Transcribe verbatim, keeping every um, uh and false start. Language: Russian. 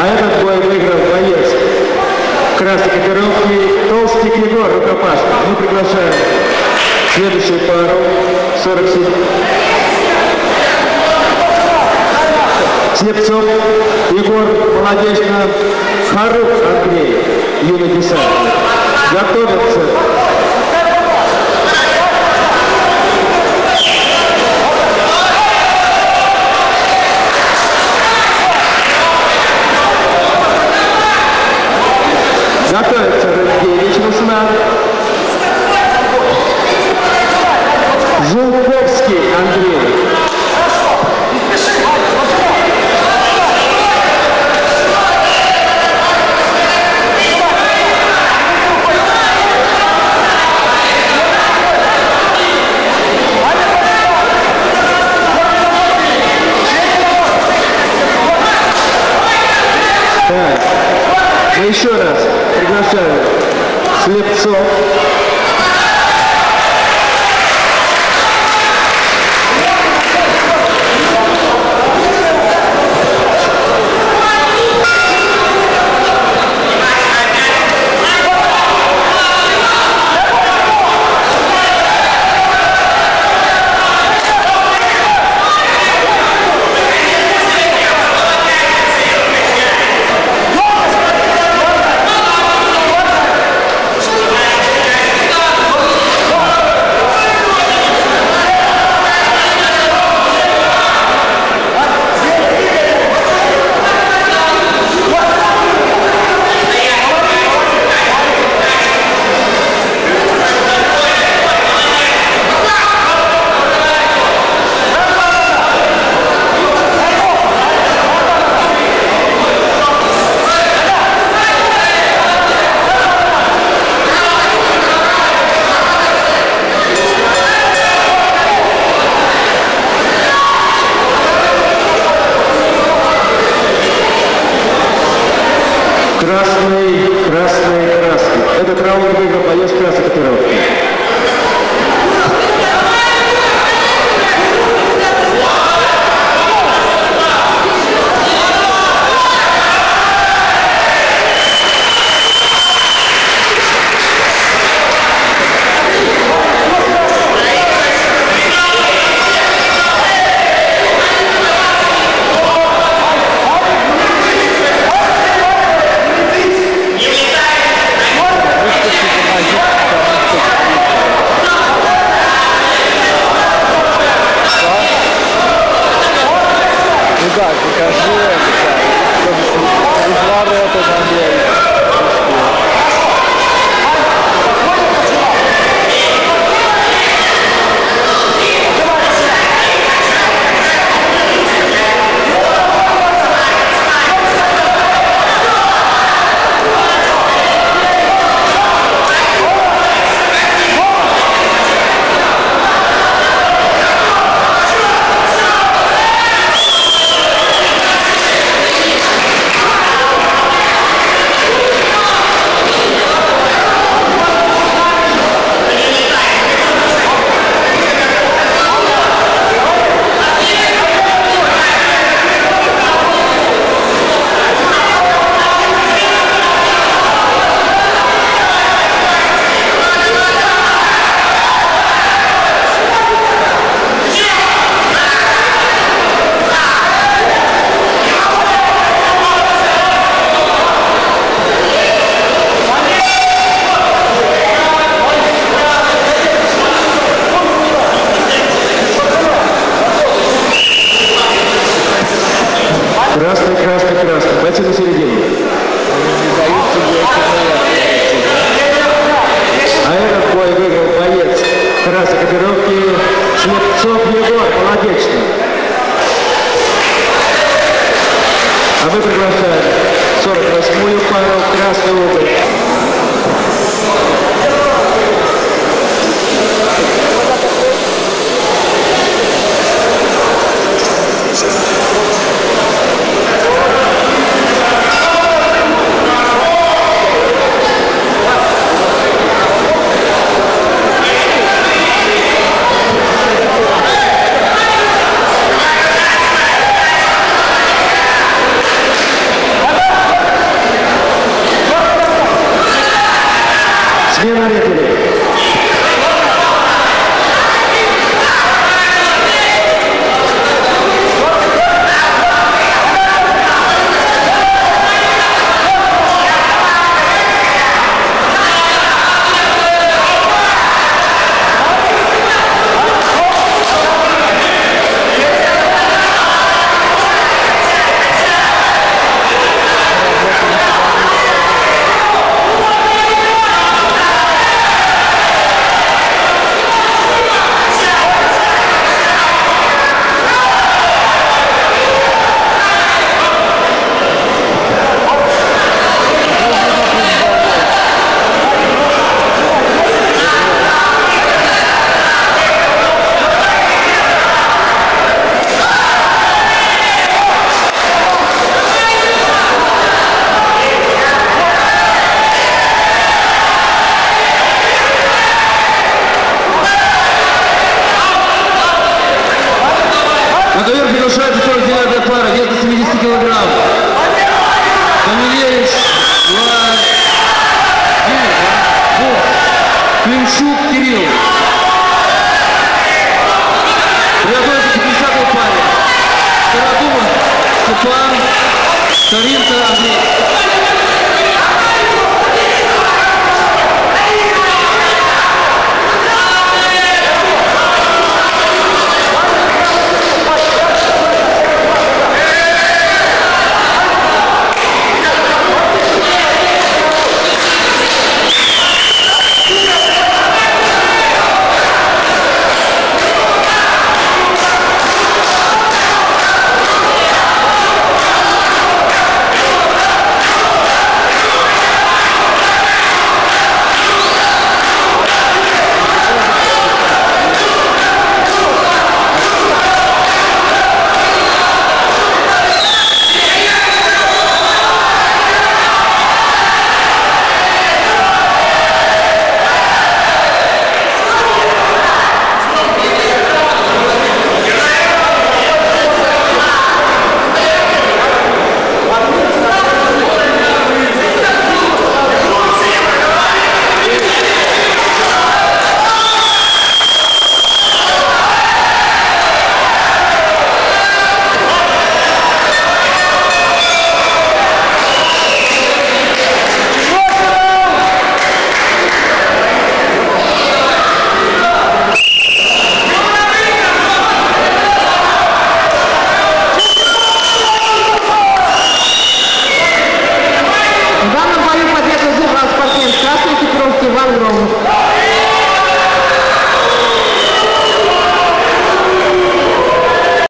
А этот бой выиграл боец красной экипировки Толстик Егор, рукопашный. Мы приглашаем следующую пару, сорок семь. Слепцов Егор, молодечно, Харук Андрей, юный десантник. Готовятся. Готовится Радгевич Руслан. Жулковский Андрей. Так, мы еще раз приглашаем Слепцов. Красный, красный, красный. Этот раунд выиграл боец красной экипировки. Да, покажи это, разворот это, Андрей. Красный, красный, красный. Бойцы на середине. А этот бой выиграл боец красной экипировки Слепцов Егор, молодечно. А мы приглашаем сорок восьмую пару красной обувь. Давай! Смена рефери. На ковер приглашается сорок девятая пара, вес до семидесяти килограмм. Камилевич, Климчук Кирилл. Приготовится к пятидесятой паре. Стародумов Степан, Старинка Андрей. В данном бою победу забрал спортсмен красной экипировки Иван Громов.